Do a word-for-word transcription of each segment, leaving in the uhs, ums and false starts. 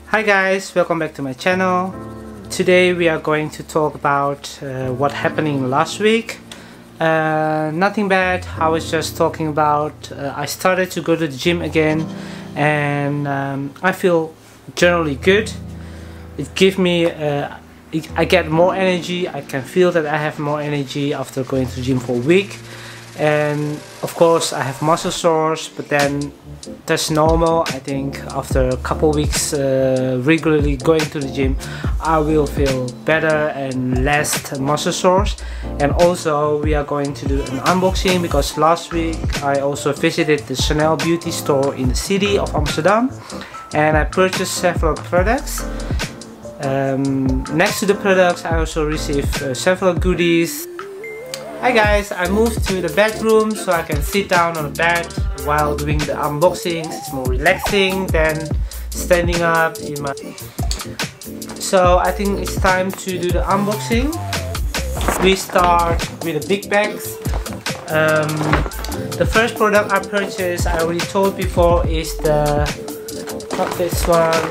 Hi guys, welcome back to my channel. Today we are going to talk about uh, what happening last week. Uh, nothing bad. I was just talking about uh, I started to go to the gym again, and um, I feel generally good. It gives me uh, it, I get more energy. I can feel that I have more energy after going to the gym for a week. And of course I have muscle sores, but then that's normal. I think after a couple weeks uh, regularly going to the gym, I will feel better and less muscle sores. And also we are going to do an unboxing, because last week I also visited the Chanel beauty store in the city of Amsterdam, and I purchased several products. Um, next to the products I also received uh, several goodies. Hi guys, I moved to the bedroom so I can sit down on the bed while doing the unboxings. It's more relaxing than standing up in my... So I think it's time to do the unboxing. We start with the big bags. Um, the first product I purchased, I already told before, is the... not this one.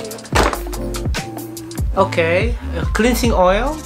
Okay, a cleansing oil.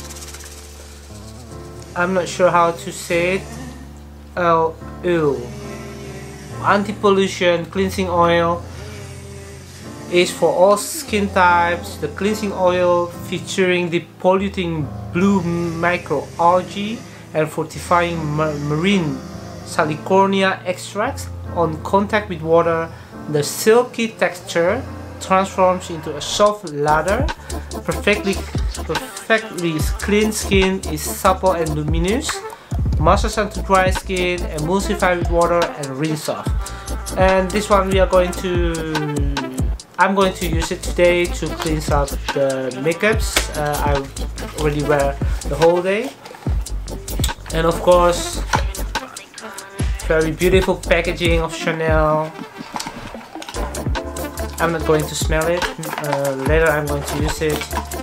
I'm not sure how to say it. Oh, ew. Anti-pollution cleansing oil is for all skin types. The cleansing oil featuring the polluting blue microalgae and fortifying ma marine salicornia extracts. On contact with water, the silky texture transforms into a soft lather. Perfectly Perfectly clean skin is supple and luminous. Massage onto dry skin, emulsify with water, and rinse off. And this one we are going to... I'm going to use it today to cleanse out the makeups uh, I already wear the whole day. And of course, very beautiful packaging of Chanel. I'm not going to smell it. Uh, later I'm going to use it.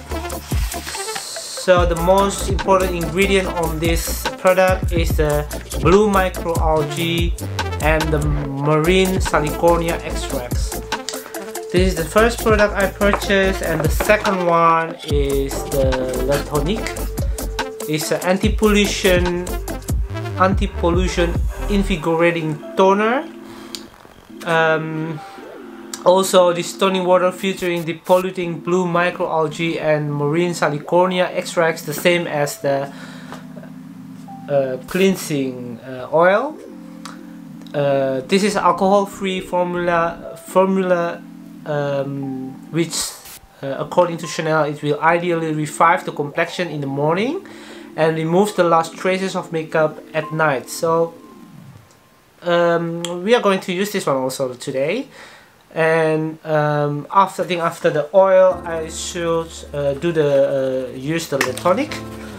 So the most important ingredient on this product is the blue microalgae and the marine salicornia extracts. This is the first product I purchased, and the second one is the Le Tonique. It's an anti-pollution anti-pollution invigorating toner. Um, Also, this toning water featuring the polluting blue microalgae and marine salicornia extracts, the same as the uh, cleansing uh, oil. Uh, this is alcohol-free formula, formula um, which, uh, according to Chanel, it will ideally revive the complexion in the morning and remove the last traces of makeup at night. So, um, we are going to use this one also today. And um, after I think after the oil, I should uh, do the uh, use the Le Tonique.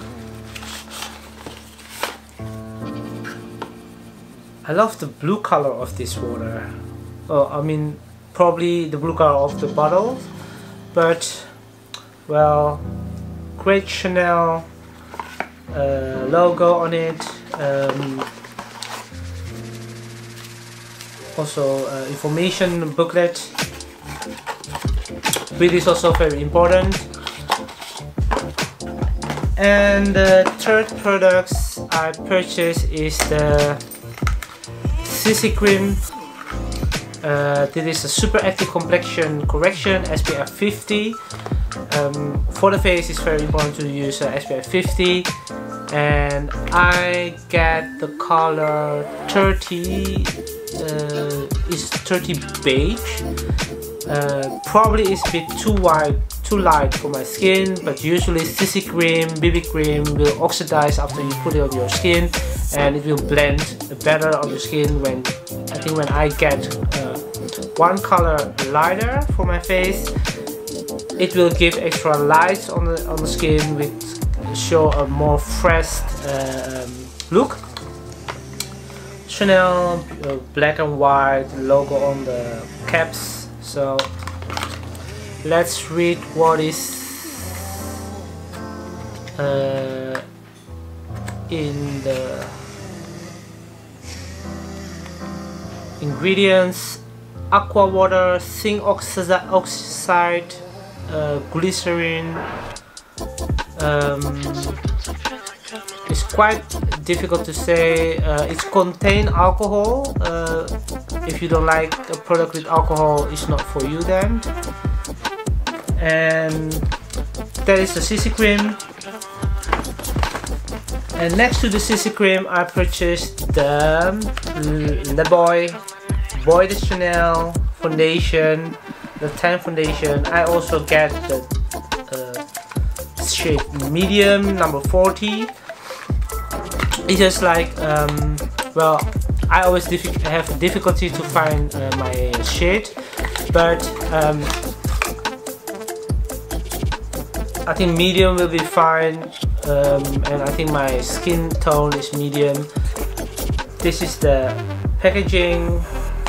I love the blue color of this water. Oh, I mean, probably the blue color of the bottle, but well, great Chanel uh, logo on it. Um, Also, uh, information booklet, which is also very important. And the third products I purchased is the C C cream. Uh, this is a super active complexion correction, S P F fifty. Um, for the face, it's very important to use uh, S P F fifty. And I get the color thirty. Uh, is thirty beige. Uh, probably it's a bit too white, too light for my skin, but usually C C cream, B B cream will oxidize after you put it on your skin, and it will blend better on your skin. When I think when I get uh, one color lighter for my face, it will give extra light on the on the skin, which show a more fresh uh, um, look. Chanel uh, black and white logo on the caps. So let's read what is uh, in the ingredients: aqua water, zinc oxi oxide, uh, glycerin. Um, it's quite difficult to say. Uh, it contains alcohol. Uh, if you don't like a product with alcohol, it's not for you then. And that is the C C cream. And next to the C C cream, I purchased the Le Boy Boy de Chanel foundation, the tan foundation. I also get the uh, shade medium, number forty. It's just like, um, well, I always diffi have difficulty to find uh, my shade, but um, I think medium will be fine, um, and I think my skin tone is medium. This is the packaging.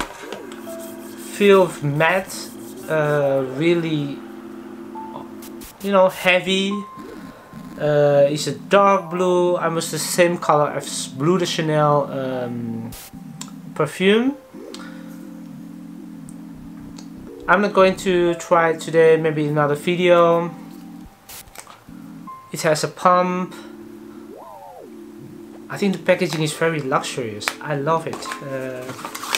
Feel matte, uh, really, you know, heavy. Uh, it's a dark blue, almost the same color as Bleu de Chanel um, perfume. I'm not going to try it today, maybe another video. It has a pump. I think the packaging is very luxurious. I love it. Uh,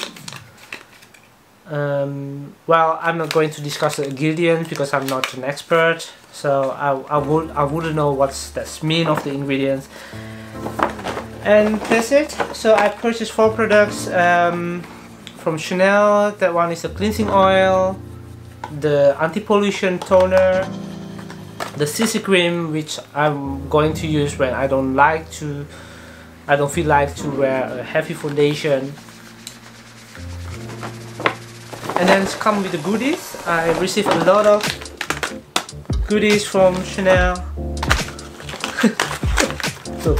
um, well, I'm not going to discuss the ingredients because I'm not an expert. So I, I would I wouldn't know what's that's mean of the ingredients. And that's it. So I purchased four products um, from Chanel. That one is the cleansing oil, the anti-pollution toner, the C C cream, which I'm going to use when I don't like to, I don't feel like to wear a heavy foundation. And then it's come with the goodies. I received a lot of goodies from Chanel. So,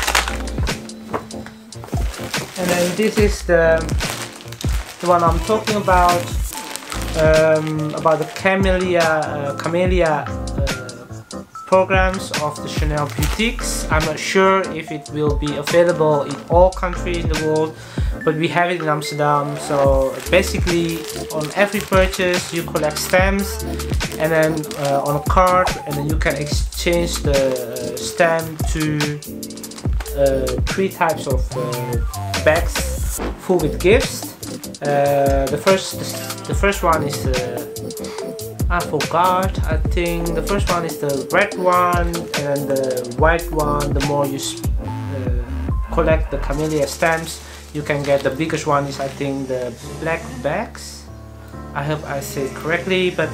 and then this is the the one I'm talking about, um, about the Camellia uh, Camellia. Uh, programs of the Chanel boutiques. I'm not sure if it will be available in all countries in the world, but we have it in Amsterdam. So basically on every purchase you collect stamps, and then uh, on a card, and then you can exchange the uh, stamp to uh, three types of uh, bags full with gifts. Uh, the first the first one is uh, I forgot, I think the first one is the red one, and the white one. The more you uh, collect the Camellia stamps, you can get. The biggest one is, I think, the black bags. I hope I say it correctly, but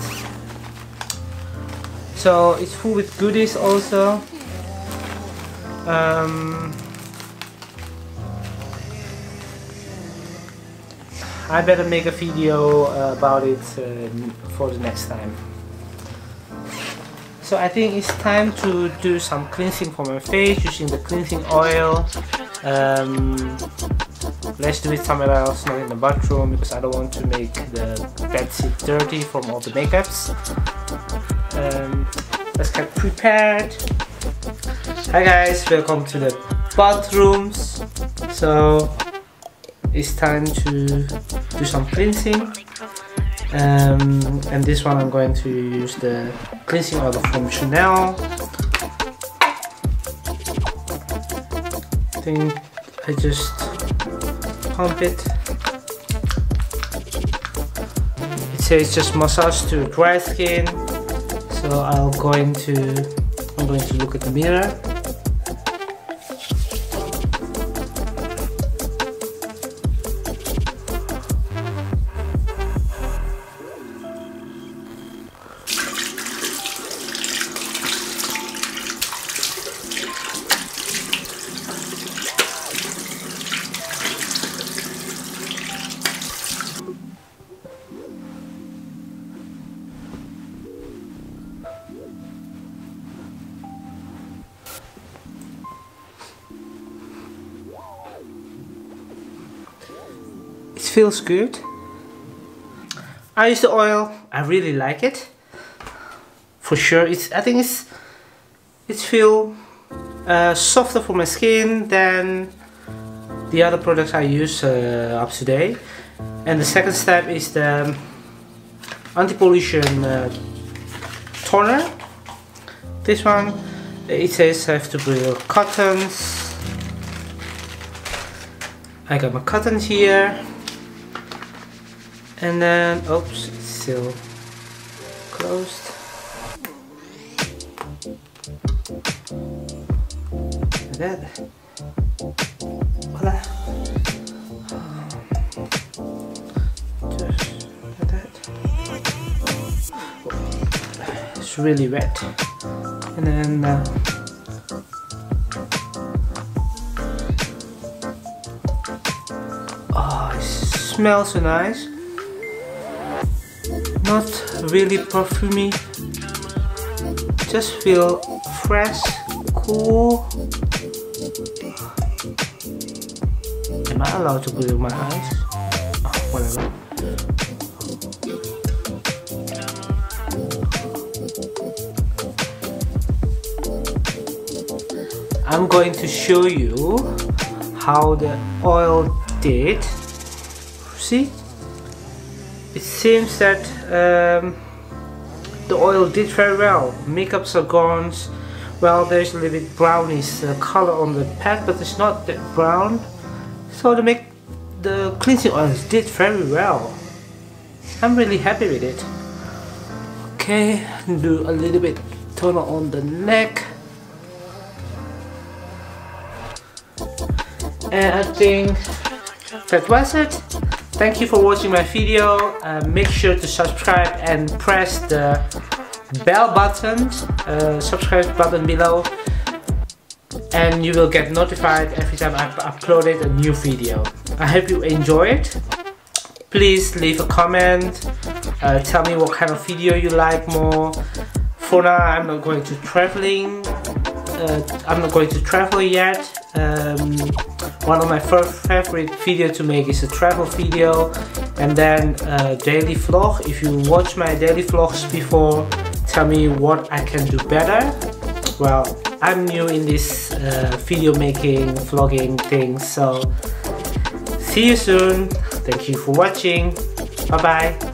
so it's full with goodies also. Um, I better make a video uh, about it uh, for the next time. So I think it's time to do some cleansing for my face using the cleansing oil. Um, let's do it somewhere else, not in the bathroom, because I don't want to make the bedsheet dirty from all the makeups. Um, let's get prepared. Hi guys, welcome to the bathrooms. So it's time to do some cleansing, um, and this one I'm going to use the cleansing oil from Chanel. I think I just pump it. It says just massage to dry skin, so I'll go into I'm going to look at the mirror. It feels good. I use the oil. I really like it. For sure, it's. I think it's. It feels uh, softer for my skin than the other products I use uh, up to date. And the second step is the anti-pollution uh, corner. This one, it says I have to build cottons. I got my cottons here. And then, oops, it's still closed. Like that. Voila. Just like that. It's really wet. And then uh, oh, it smells so nice. Not really perfumey. Just feel fresh, cool. Am I allowed to put it in my eyes? Oh, whatever. I'm going to show you how the oil did. See? It seems that um, the oil did very well. Makeups are gone. Well, there's a little bit brownish uh, color on the pad, but it's not that brown. So the make the cleansing oils did very well. I'm really happy with it. Okay, do a little bit toner on the neck. And I think that was it. Thank you for watching my video. Uh, make sure to subscribe and press the bell button, uh, subscribe button below, and you will get notified every time I've uploaded a new video. I hope you enjoy it. Please leave a comment, uh, tell me what kind of video you like more. For now, I'm not going to traveling. Uh, I'm not going to travel yet. Um, one of my first favorite video to make is a travel video, and then a daily vlog. If you watch my daily vlogs before, tell me what I can do better. Well, I'm new in this uh, video making, vlogging thing, so see you soon. Thank you for watching. Bye bye.